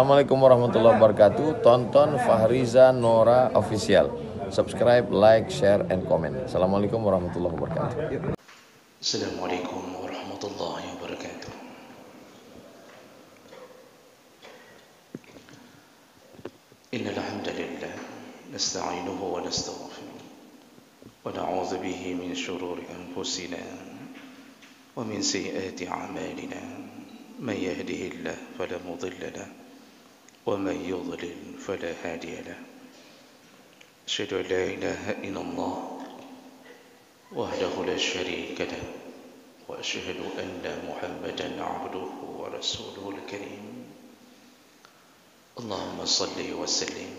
Assalamualaikum warahmatullahi wabarakatuh. Tonton Fahriza Nora Official. Subscribe, like, share, and comment. Assalamualaikum warahmatullahi wabarakatuh. Assalamualaikum warahmatullahi wabarakatuh. Innal hamdalillah nasta'inuhu wa nastaghfiruh wa na'udzu bihi min shururi anfusina wa min sayyiati a'malina. Man yahdihillahu fala mudilla lahu wa man yudlil fala hadiya lahu. Asyhadu an la ilaha illallah wahdahu la syarika lahu wa asyhadu anna Muhammadan 'abduhu wa rasuluhul karim. Allahumma salli wa sallim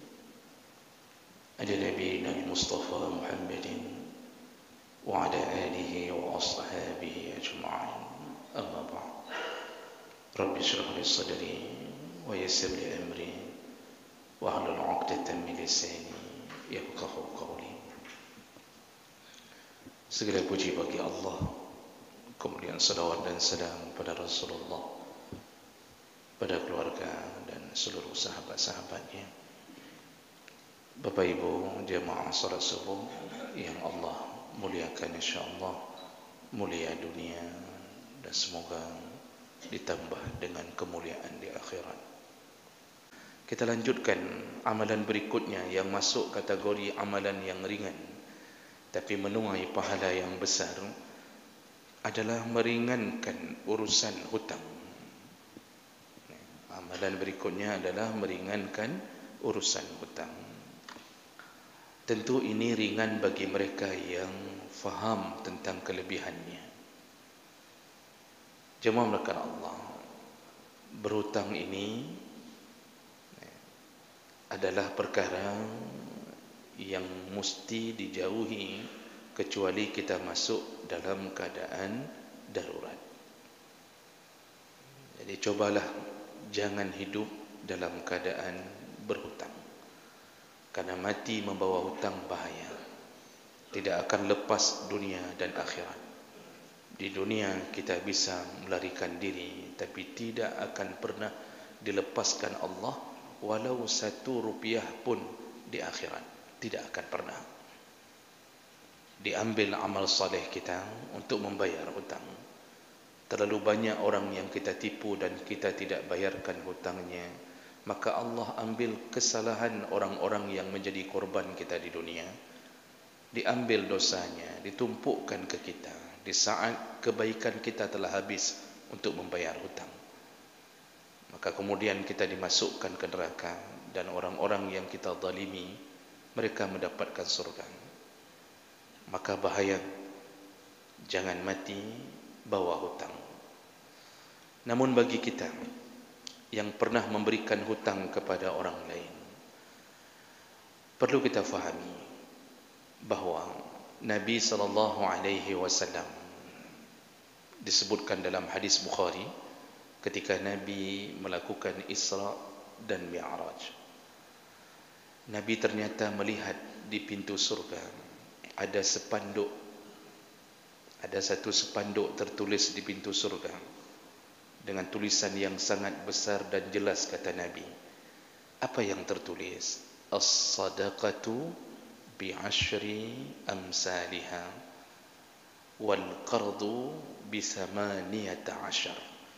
ala nabiyyina al-Mustafa Muhammadin wa ala alihi wa ashabihi ajma'in. Amma ba'd. Rabbi shrah li sadri wa yassir li amri wa hlul 'uqdatam min lisani yafqahu qawli. Segala puji bagi Allah, kemudian salawat dan salam pada Rasulullah, pada keluarga dan seluruh sahabat-sahabatnya. Bapak Ibu jemaah salat subuh yang Allah muliakan, insyaallah mulia dunia dan semoga ditambah dengan kemuliaan di akhirat. Kita lanjutkan amalan berikutnya yang masuk kategori amalan yang ringan tapi menuai pahala yang besar, adalah meringankan urusan hutang. Amalan berikutnya adalah meringankan urusan hutang. Tentu ini ringan bagi mereka yang faham tentang kelebihannya. Jemaah melakukan Allah, berhutang ini adalah perkara yang mesti dijauhi kecuali kita masuk dalam keadaan darurat. Jadi cobalah jangan hidup dalam keadaan berhutang, karena mati membawa hutang bahaya. Tidak akan lepas dunia dan akhirat. Di dunia kita bisa melarikan diri, tapi tidak akan pernah dilepaskan Allah walau 1 rupiah pun di akhirat. Tidak akan pernah diambil amal saleh kita untuk membayar hutang. Terlalu banyak orang yang kita tipu dan kita tidak bayarkan hutangnya, maka Allah ambil kesalahan orang-orang yang menjadi korban kita di dunia, diambil dosanya, ditumpukkan ke kita di saat kebaikan kita telah habis untuk membayar hutang. Maka kemudian kita dimasukkan ke neraka, dan orang-orang yang kita zalimi mereka mendapatkan surga. Maka bahaya, jangan mati bawa hutang. Namun bagi kita yang pernah memberikan hutang kepada orang lain, perlu kita fahami bahawa Nabi SAW disebutkan dalam hadis Bukhari ketika Nabi melakukan Isra dan Mi'raj. Nabi ternyata melihat di pintu surga ada sepanduk, ada satu sepanduk tertulis di pintu surga dengan tulisan yang sangat besar dan jelas. Kata Nabi, apa yang tertulis? As-sadaqatu bi'ashri amsalha wal qardu bisamaniyata ashar.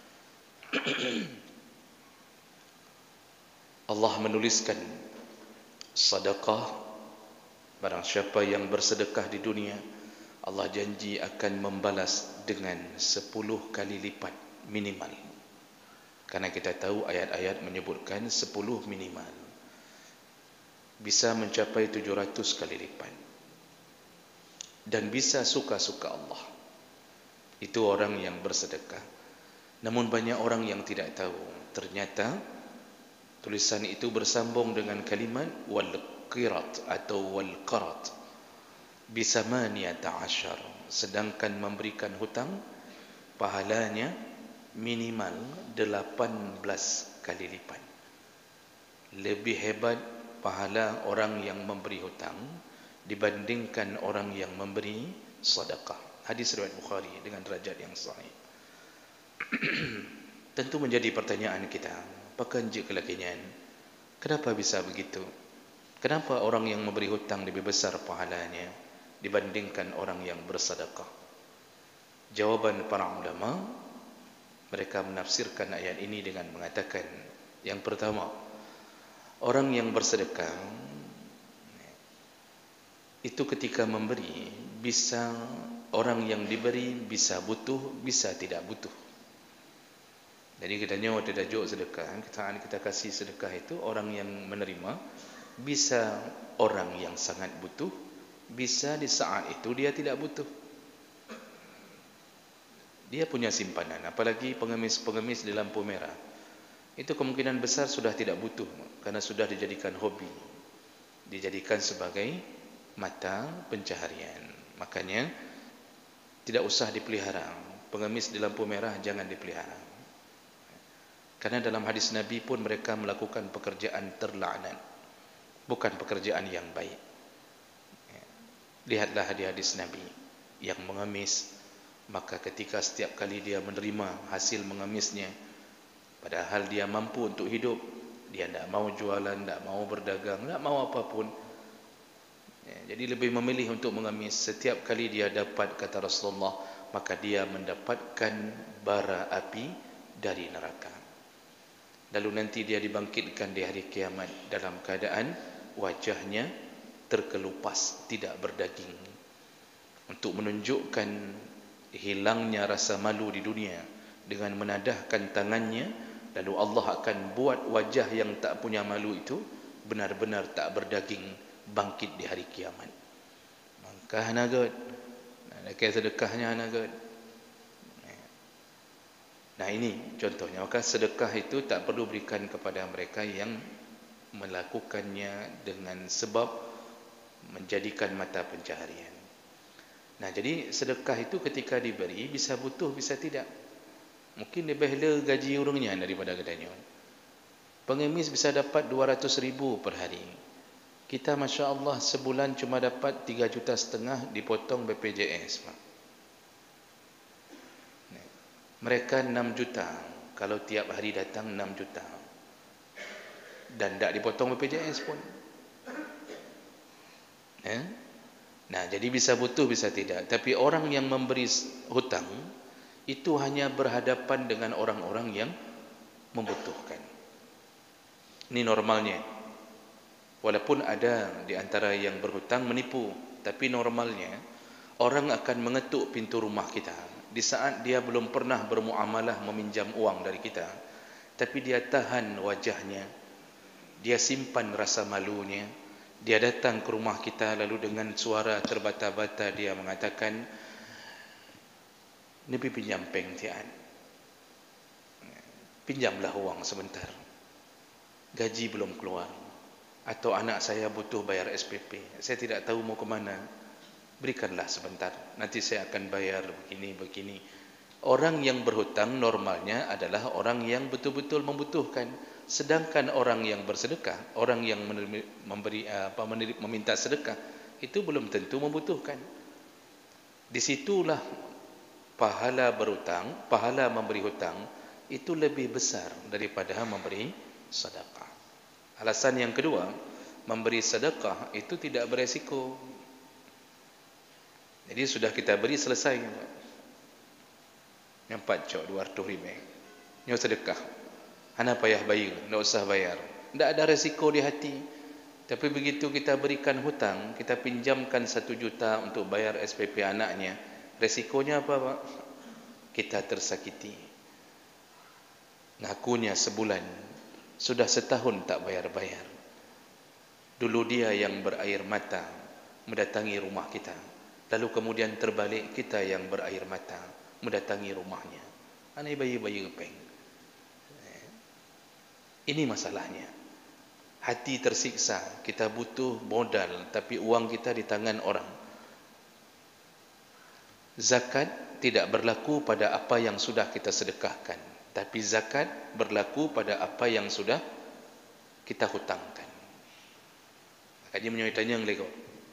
Allah menuliskan sedekah, barang siapa yang bersedekah di dunia, Allah janji akan membalas dengan 10 kali lipat minimal. Karena kita tahu ayat-ayat menyebutkan 10 minimal, bisa mencapai 700 kali lipat, dan bisa suka-suka Allah. Itu orang yang bersedekah. Namun banyak orang yang tidak tahu, ternyata tulisan itu bersambung dengan kalimat wal qirat atau wal qarat bisamaniyata ashar. Sedangkan memberikan hutang pahalanya minimal 18 kali lipat. Lebih hebat pahala orang yang memberi hutang dibandingkan orang yang memberi sedekah. Hadis riwayat Bukhari dengan derajat yang sahih. Tentu menjadi pertanyaan kita, Pakanji kelakinyan. Kenapa bisa begitu? Kenapa orang yang memberi hutang lebih besar pahalanya dibandingkan orang yang bersedekah? Jawaban para ulama, mereka menafsirkan ayat ini dengan mengatakan, yang pertama, orang yang bersedekah itu ketika memberi, bisa orang yang diberi bisa butuh, bisa tidak butuh. Jadi katanya waktu tajuk sedekah, kita kasih sedekah itu orang yang menerima bisa orang yang sangat butuh, bisa di saat itu dia tidak butuh. Dia punya simpanan, apalagi pengemis-pengemis di lampu merah. Itu kemungkinan besar sudah tidak butuh karena sudah dijadikan hobi, dijadikan sebagai mata pencaharian. Makanya tidak usah dipelihara. Pengemis di lampu merah jangan dipelihara. Karena dalam hadis Nabi pun mereka melakukan pekerjaan terlaknat, bukan pekerjaan yang baik. Lihatlah di hadis Nabi yang mengemis, maka ketika setiap kali dia menerima hasil mengemisnya, padahal dia mampu untuk hidup, dia tidak mau jualan, tidak mau berdagang, tidak mau apapun, jadi lebih memilih untuk mengemis. Setiap kali dia dapat, kata Rasulullah, maka dia mendapatkan bara api dari neraka. Lalu nanti dia dibangkitkan di hari kiamat dalam keadaan wajahnya terkelupas, tidak berdaging, untuk menunjukkan hilangnya rasa malu di dunia. Dengan menadahkan tangannya, lalu Allah akan buat wajah yang tak punya malu itu benar-benar tak berdaging, bangkit di hari kiamat. Maka nagot, nak sedekahnya nagot. Nah ini contohnya. Maka sedekah itu tak perlu berikan kepada mereka yang melakukannya dengan sebab menjadikan mata pencaharian. Nah jadi sedekah itu ketika diberi bisa butuh, bisa tidak. Mungkin lebih le gaji orangnya daripada katanya. Pengemis bisa dapat 200,000 per hari. Kita Masya Allah sebulan cuma dapat 3,5 juta dipotong BPJS. Mereka 6 juta. Kalau tiap hari datang 6 juta. Dan tak dipotong BPJS pun. Nah, jadi bisa butuh, bisa tidak. Tapi orang yang memberi hutang, itu hanya berhadapan dengan orang-orang yang membutuhkan. Ini normalnya. Walaupun ada di antara yang berhutang menipu, tapi normalnya orang akan mengetuk pintu rumah kita di saat dia belum pernah bermuamalah meminjam uang dari kita, tapi dia tahan wajahnya, dia simpan rasa malunya, dia datang ke rumah kita lalu dengan suara terbata-bata dia mengatakan, "Nabi pinjam peng tian. Pinjamlah uang sebentar. Gaji belum keluar. Atau anak saya butuh bayar SPP. Saya tidak tahu mau ke mana. Berikanlah sebentar. Nanti saya akan bayar begini. Orang yang berhutang normalnya adalah orang yang betul-betul membutuhkan. Sedangkan orang yang bersedekah, orang yang meminta sedekah, itu belum tentu membutuhkan. Disitulah pahala berhutang, pahala memberi hutang itu lebih besar daripada memberi sedekah. Alasan yang kedua, memberi sedekah itu tidak beresiko. Jadi sudah kita beri selesai. Nyampat cok 200 ribu. Nyo sedekah. Hana payah bayar, tidak usah bayar. Tidak ada resiko di hati. Tapi begitu kita berikan hutang, kita pinjamkan 1 juta untuk bayar SPP anaknya. Resikonya apa, Pak? Kita tersakiti. Ngakunya sebulan. Sudah setahun tak bayar-bayar. Dulu dia yang berair mata mendatangi rumah kita. Lalu kemudian terbalik kita yang berair mata mendatangi rumahnya. Anai bayi-bayi gepeng. Ini masalahnya. Hati tersiksa. Kita butuh modal, tapi uang kita di tangan orang. Zakat tidak berlaku pada apa yang sudah kita sedekahkan, tapi zakat berlaku pada apa yang sudah kita hutangkan. Kaji menyuitanya yang lego.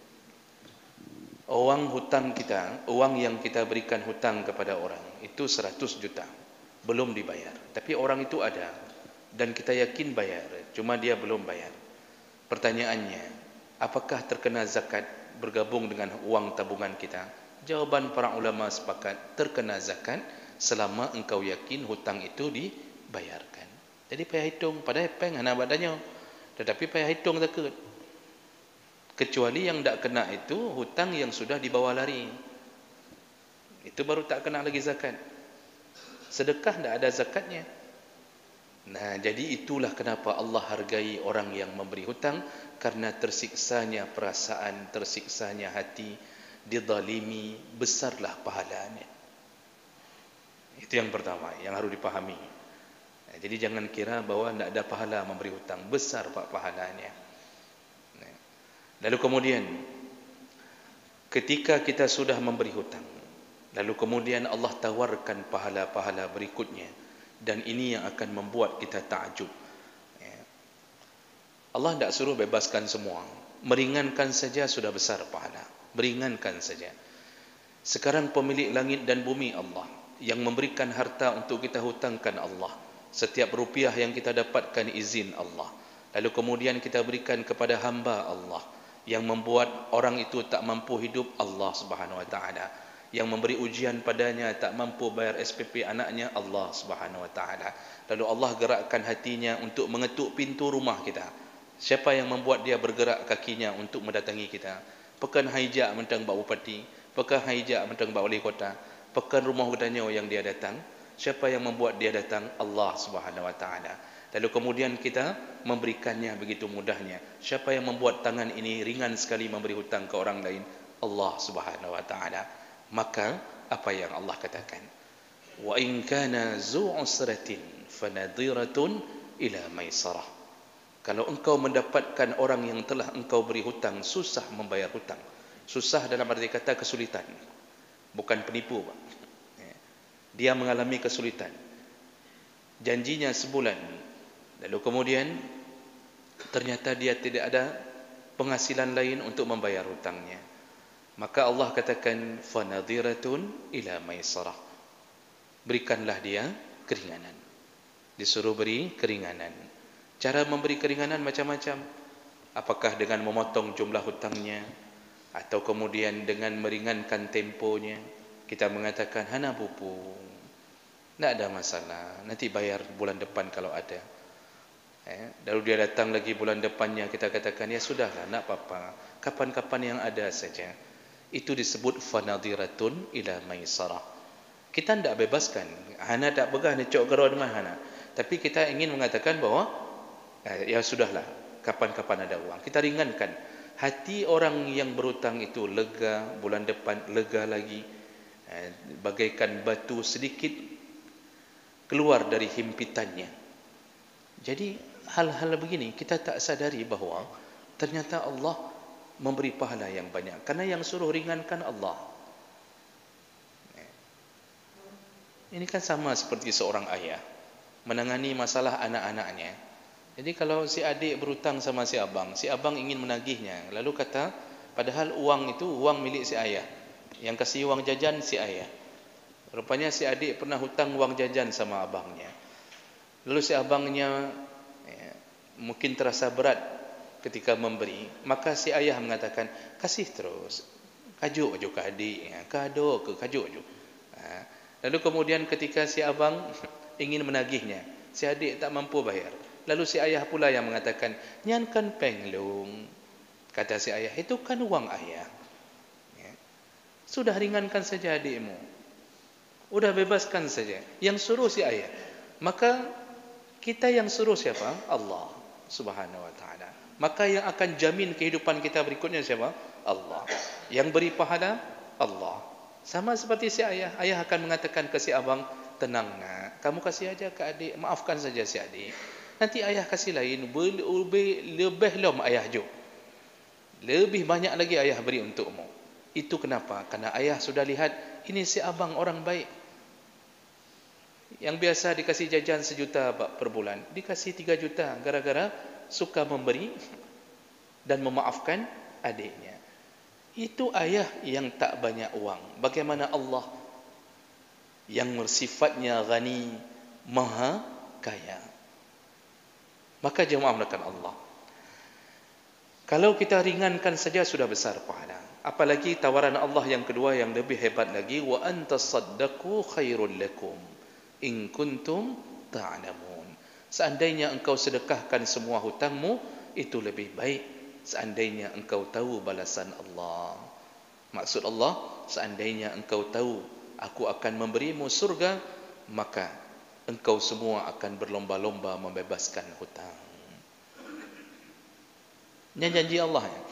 Uang hutang kita, uang yang kita berikan hutang kepada orang, itu 100 juta. Belum dibayar. Tapi orang itu ada. dan kita yakin bayar, cuma dia belum bayar. Pertanyaannya, apakah terkena zakat bergabung dengan uang tabungan kita? Jawaban para ulama sepakat terkena zakat selama engkau yakin hutang itu dibayarkan. Jadi payah hitung, padahal peng hana badannya, tetapi payah hitung zakat. Kecuali yang tak kena itu hutang yang sudah dibawa lari, itu baru tak kena lagi zakat. Sedekah tak ada zakatnya. Nah, jadi itulah kenapa Allah hargai orang yang memberi hutang, karena tersiksanya perasaan, tersiksanya hati, dizalimi, besarlah pahalanya. Itu yang pertama yang harus dipahami. Nah, jadi jangan kira bahwa tidak ada pahala memberi hutang, besar pak pahalanya. Nah, lalu kemudian ketika kita sudah memberi hutang, lalu kemudian Allah tawarkan pahala-pahala berikutnya, dan ini yang akan membuat kita takjub. Allah tidak suruh bebaskan semua, meringankan saja sudah besar pahala, meringankan saja. Sekarang pemilik langit dan bumi Allah, yang memberikan harta untuk kita hutangkan Allah, setiap rupiah yang kita dapatkan izin Allah, lalu kemudian kita berikan kepada hamba Allah, yang membuat orang itu tak mampu hidup Allah Subhanahu Wa Taala, yang memberi ujian padanya tak mampu bayar SPP anaknya Allah Subhanahu Wa Taala. Lalu Allah gerakkan hatinya untuk mengetuk pintu rumah kita. Siapa yang membuat dia bergerak kakinya untuk mendatangi kita? Pekan haijak mentang Pak Bupati, pekan haijak mentang Pak Wali Kota, pekan rumah hutannya yang dia datang. Siapa yang membuat dia datang? Allah Subhanahu Wa Taala. Lalu kemudian kita memberikannya begitu mudahnya. Siapa yang membuat tangan ini ringan sekali memberi hutang ke orang lain? Allah Subhanahu Wa Taala. Maka apa yang Allah katakan, wa in kana zu usratin fanadhiratun ila maisarah. Kalau engkau mendapatkan orang yang telah engkau beri hutang susah membayar hutang, susah dalam arti kata kesulitan, bukan penipu Pak. Dia mengalami kesulitan, janjinya sebulan, lalu kemudian ternyata dia tidak ada penghasilan lain untuk membayar hutangnya, maka Allah katakan fanadhiratun ila maisarah, berikanlah dia keringanan. Disuruh beri keringanan. Cara memberi keringanan macam-macam. Apakah dengan memotong jumlah hutangnya, atau kemudian dengan meringankan temponya. Kita mengatakan hana bupu, tidak ada masalah, nanti bayar bulan depan kalau ada. Lalu dia datang lagi bulan depannya, kita katakan ya sudahlah, tidak apa-apa, kapan-kapan yang ada saja. Itu disebut fanadhiratun ila maisarah. Kita tidak bebaskan, hana tak begah necok gerau dengan hana, tapi kita ingin mengatakan bahwa ya sudahlah, kapan-kapan ada uang, kita ringankan. Hati orang yang berhutang itu lega, bulan depan lega lagi, bagaikan batu sedikit keluar dari himpitannya. Jadi hal-hal begini kita tak sadari bahwa ternyata Allah memberi pahala yang banyak, karena yang suruh ringankan Allah. Ini kan sama seperti seorang ayah menangani masalah anak-anaknya. Jadi kalau si adik berhutang sama si abang ingin menagihnya, lalu kata, padahal uang itu uang milik si ayah, yang kasih uang jajan si ayah. Rupanya si adik pernah hutang uang jajan sama abangnya. Lalu si abangnya mungkin terasa berat ketika memberi, maka si ayah mengatakan, kasih terus, kajuk aja ke adik, kado ke kajuk aja. Lalu kemudian ketika si abang ingin menagihnya, si adik tak mampu bayar, lalu si ayah pula yang mengatakan, nyan kan penglung. Kata si ayah, itu kan uang ayah, sudah ringankan saja adikmu, sudah bebaskan saja. Yang suruh si ayah, maka kita yang suruh siapa? Allah Subhanahu Wa Taala. Maka yang akan jamin kehidupan kita berikutnya siapa? Allah. Yang beri pahala Allah. Sama seperti si ayah, ayah akan mengatakan ke si abang, tenang nak, kamu kasih aja ke adik, maafkan saja si adik, nanti ayah kasih lain, lebih lom ayah jo, lebih banyak lagi ayah beri untukmu. Itu kenapa? Karena ayah sudah lihat, ini si abang orang baik, yang biasa dikasih jajan 1 juta per bulan, dikasih 3 juta, gara-gara suka memberi dan memaafkan adiknya. Itu ayah yang tak banyak uang. Bagaimana Allah yang sifatnya ghani, maha kaya. maka dia maafkan Allah. Kalau kita ringankan saja sudah besar pahala. Apalagi tawaran Allah yang kedua yang lebih hebat lagi, wa antasaddaqu khairul lakum in kuntum ta'lamun. Seandainya engkau sedekahkan semua hutangmu, itu lebih baik seandainya engkau tahu balasan Allah. Maksud Allah, seandainya engkau tahu aku akan memberimu surga, maka engkau semua akan berlomba-lomba membebaskan hutang. Ini janji Allah ya.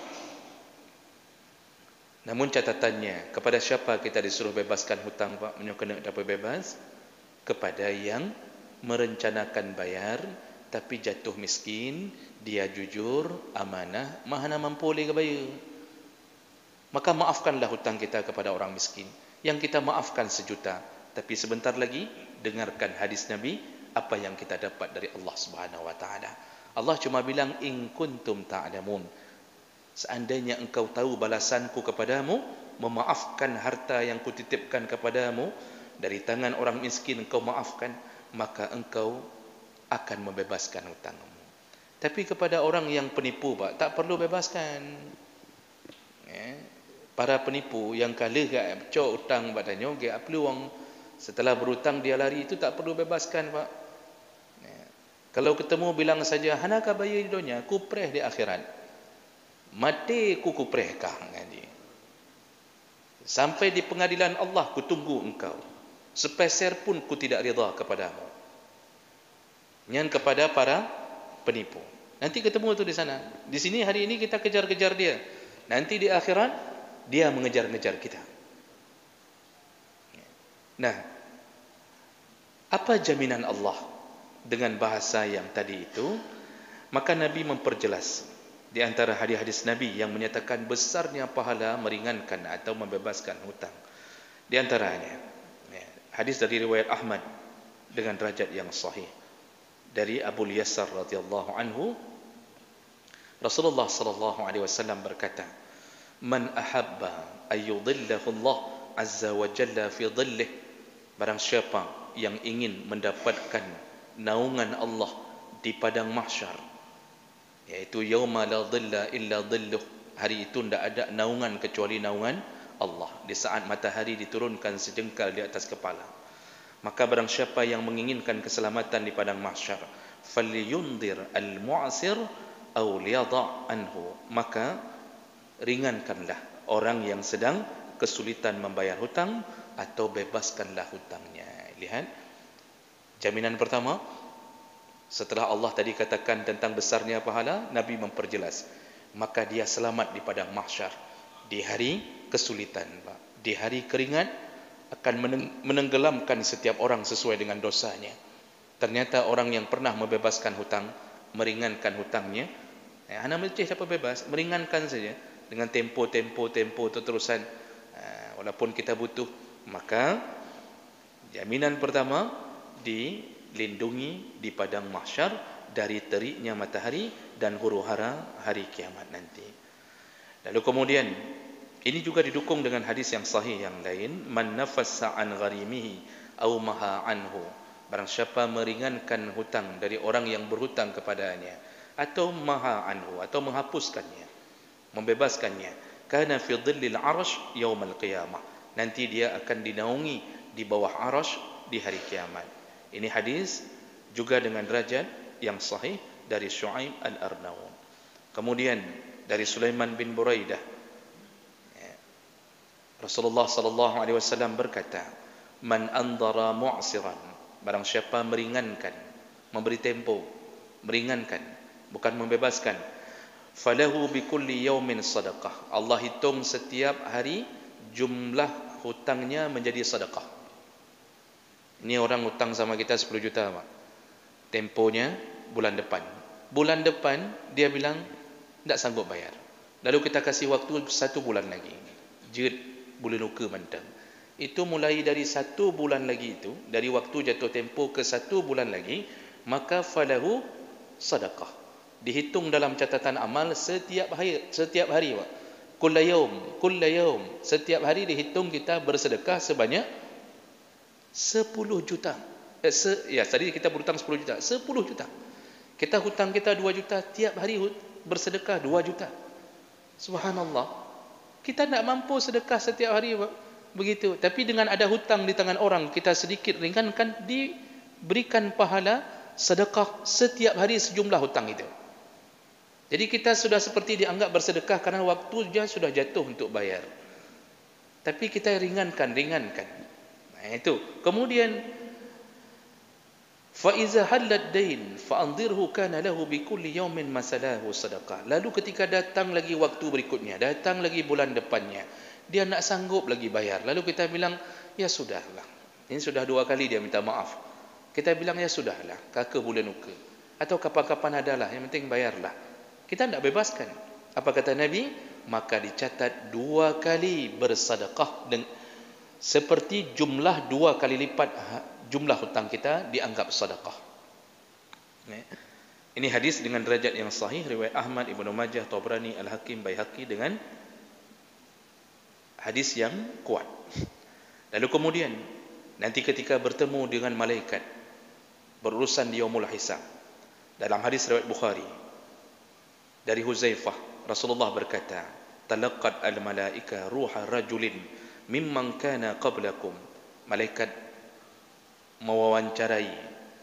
Namun catatannya, kepada siapa kita disuruh bebaskan hutang Pak? Kena dapat bebas? Kepada yang merencanakan bayar tapi jatuh miskin, dia jujur, amanah, mana mampu boleh bayar. Maka maafkanlah hutang kita kepada orang miskin. Yang kita maafkan 1 juta, tapi sebentar lagi dengarkan hadis Nabi apa yang kita dapat dari Allah Subhanahu wa taala. Allah cuma bilang in kuntum ta'lamun. Seandainya engkau tahu balasanku kepadamu, memaafkan harta yang kutitipkan kepadamu dari tangan orang miskin, engkau maafkan, maka engkau akan membebaskan hutangmu. Tapi kepada orang yang penipu Pak, tak perlu bebaskan. Para penipu yang kalah gak cok hutang badannya, gak peluang setelah berhutang dia lari, itu tak perlu bebaskan Pak. Kalau ketemu bilang saja hanaka bayar di dunia, kupreh di akhirat. Mati ku kuprehkah ngadi. Sampai di pengadilan Allah ku tunggu engkau. Sepeser pun ku tidak rida kepadamu. Nyan kepada para penipu. Nanti ketemu tu di sana. Di sini hari ini kita kejar-kejar dia. Nanti di akhirat dia mengejar-ngejar kita. Nah, apa jaminan Allah dengan bahasa yang tadi itu? Maka Nabi memperjelas di antara hadis-hadis Nabi yang menyatakan besarnya pahala meringankan atau membebaskan hutang. Di antaranya hadis dari riwayat Ahmad dengan derajat yang sahih dari Abu Yasar radhiyallahu anhu, Rasulullah sallallahu alaihi wasallam berkata, "Man ahabba ayyudhillahu Allah azza wa jalla fi dhillih." Barang siapa yang ingin mendapatkan naungan Allah di padang mahsyar, yaitu yauma la dhilla illa dhilluh, hari itu tidak ada naungan kecuali naungan Allah, di saat matahari diturunkan sejengkal di atas kepala. Maka barang siapa yang menginginkan keselamatan di padang mahsyar, falyundir al-mu'sir aw liyadha' anhu, maka ringankanlah orang yang sedang kesulitan membayar hutang atau bebaskanlah hutangnya. Lihat, jaminan pertama, setelah Allah tadi katakan tentang besarnya pahala, Nabi memperjelas, maka dia selamat di padang mahsyar di hari kesulitan, Pak. Di hari keringat akan menenggelamkan setiap orang sesuai dengan dosanya. Ternyata orang yang pernah membebaskan hutang, meringankan hutangnya, ana mesti dapat bebas, meringankan saja dengan tempo terusan, walaupun kita butuh. Maka jaminan pertama, dilindungi di padang mahsyar dari teriknya matahari dan huru-hara hari kiamat nanti. Lalu kemudian ini juga didukung dengan hadis yang sahih yang lain, man nafassa an gharimihi aw maha anhu, barang siapa meringankan hutang dari orang yang berhutang kepadanya atau maha anhu, atau menghapuskannya, membebaskannya, kana fi dhillil arsh yaumal qiyamah, nanti dia akan dinaungi di bawah arsh di hari kiamat. Ini hadis juga dengan derajat yang sahih dari Syuaib al-Arnaud. Kemudian dari Sulaiman bin Buraidah, Rasulullah sallallahu alaihi wasallam berkata, "Man andara mu'siran," barang siapa meringankan, memberi tempo, meringankan, bukan membebaskan, "falahu bikulli yaumin sadaqah." Allah hitung setiap hari jumlah hutangnya menjadi sedekah. Ini orang hutang sama kita 10 juta Pak. Temponya bulan depan. Bulan depan dia bilang tak sanggup bayar. Lalu kita kasih waktu 1 bulan lagi. Jid bulan uka mantang. Itu mulai dari 1 bulan lagi itu, dari waktu jatuh tempo ke 1 bulan lagi, maka falahu sadaqah. Dihitung dalam catatan amal setiap hari Pak. Kulla yaum, setiap hari dihitung kita bersedekah sebanyak 10 juta. Tadi kita berhutang 10 juta. 10 juta. Kita hutang kita 2 juta, tiap hari bersedekah 2 juta. Subhanallah. Kita tak mampu sedekah setiap hari begitu. Tapi dengan ada hutang di tangan orang, kita sedikit ringankan, diberikan pahala sedekah setiap hari sejumlah hutang itu. Jadi kita sudah seperti dianggap bersedekah karena waktunya sudah jatuh untuk bayar. Tapi kita ringankan. Nah, itu. Kemudian فَإِذَا حَلَّ الدَّيْنِ فَأَنْظِرْهُ كَانَ لَهُ بِكُلِّ يَوْمٍ مَسَلَاهُ صَدَقَةً. Lalu ketika datang lagi waktu berikutnya, datang lagi bulan depannya, dia nak sanggup lagi bayar. Lalu kita bilang, ya sudahlah. Ini sudah 2 kali dia minta maaf. Kita bilang, ya sudahlah, kakak boleh nuka. Atau kapan-kapan adalah, yang penting bayarlah. Kita tidak bebaskan. Apa kata Nabi? Maka dicatat 2 kali bersedekah seperti jumlah 2 kali lipat jumlah hutang kita dianggap sedekah. Ini hadis dengan derajat yang sahih, riwayat Ahmad, Ibnu Majah, Tabrani, Al-Hakim, Baihaqi dengan hadis yang kuat. Lalu kemudian nanti ketika bertemu dengan malaikat berurusan di yaumul hisab, dalam hadis riwayat Bukhari dari Huzaifah, Rasulullah berkata, "Talaqqat al-malaika ruha rajulin mimman kana qablakum." Malaikat mewawancarai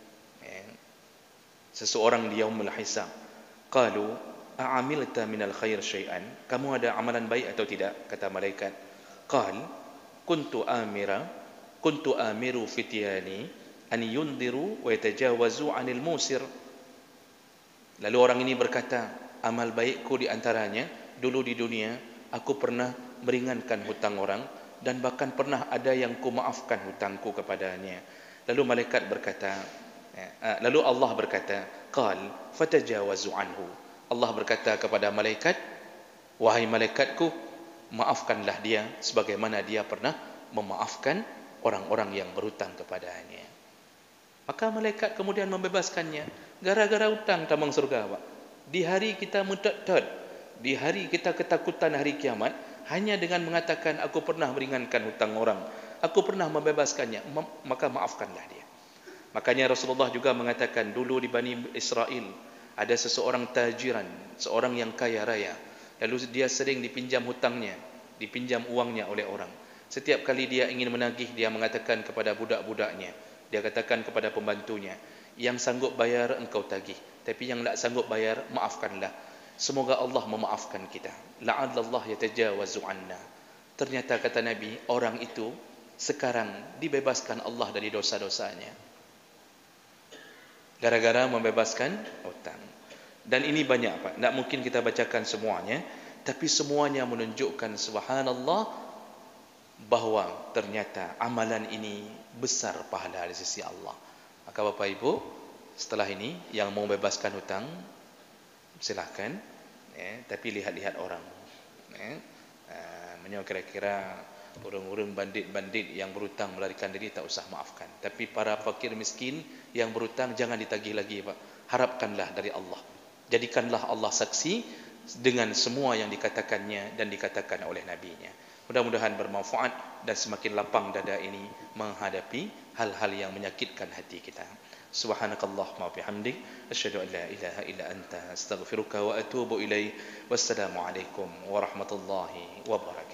seseorang di yaumul hisab. Qalu a'amilta minal khair syai'an? Kamu ada amalan baik atau tidak? Kata malaikat. Qal kuntu amiru fityani an yundiru wa yatajawazu 'anil musir. Lalu orang ini berkata, amal baikku di antaranya dulu di dunia aku pernah meringankan hutang orang dan bahkan pernah ada yang ku maafkan hutangku kepadanya. Lalu malaikat berkata, lalu Allah berkata, qal fatajawazu anhu. Allah berkata kepada malaikat, wahai malaikatku, maafkanlah dia sebagaimana dia pernah memaafkan orang-orang yang berhutang kepadanya. Maka malaikat kemudian membebaskannya gara-gara hutang tambang surga, Pak. Di hari kita mutadad, di hari kita ketakutan hari kiamat, hanya dengan mengatakan aku pernah meringankan hutang orang, aku pernah membebaskannya, maka maafkanlah dia. Makanya Rasulullah juga mengatakan, dulu di Bani Israel ada seseorang tajiran, seorang yang kaya raya, lalu dia sering dipinjam hutangnya, dipinjam uangnya oleh orang. Setiap kali dia ingin menagih, dia mengatakan kepada budak-budaknya, dia katakan kepada pembantunya, yang sanggup bayar engkau tagih, tapi yang tak sanggup bayar maafkanlah. Semoga Allah memaafkan kita. La'allallah yatajawazu anna. Ternyata kata Nabi, orang itu sekarang dibebaskan Allah dari dosa-dosanya gara-gara membebaskan hutang. Dan ini banyak, Pak. Tak mungkin kita bacakan semuanya, tapi semuanya menunjukkan subhanallah bahawa ternyata amalan ini besar pahala di sisi Allah. Maka Bapak Ibu, setelah ini yang mau bebaskan hutang silakan, tapi lihat-lihat orang. Kira-kira urung-urung bandit-bandit yang berhutang melarikan diri tak usah maafkan. Tapi para fakir miskin yang berhutang jangan ditagih lagi, Pak. Harapkanlah dari Allah. Jadikanlah Allah saksi dengan semua yang dikatakannya dan dikatakan oleh Nabi-Nya. Mudah-mudahan bermanfaat dan semakin lapang dada ini menghadapi hal-hal yang menyakitkan hati kita. Subhanakallahumma wa bihamdik, asyhadu an la ilaha illa anta, astaghfiruka wa atubu ilaik. Wassalamu alaikum warahmatullahi wabarakatuh.